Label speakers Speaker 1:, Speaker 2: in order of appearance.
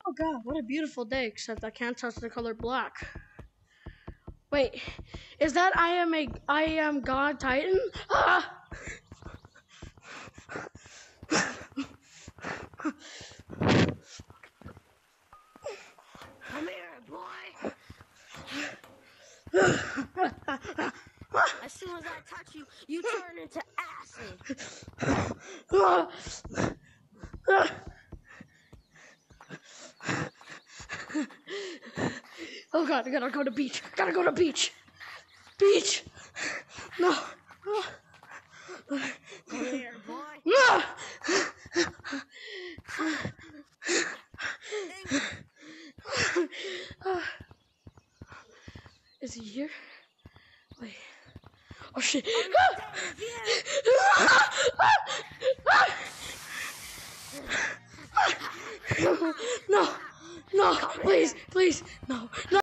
Speaker 1: Oh god, what a beautiful day, except I can't touch the color black. Wait, is that I am God Titan? Ah!
Speaker 2: Come here, boy. As soon as I touch you, you turn into acid.
Speaker 1: Oh god, I gotta go to beach. Gotta go to beach. Beach. No.
Speaker 2: Come here, boy.
Speaker 1: No. Is he here? Wait. Oh shit. No. No. Please. Please. No. No.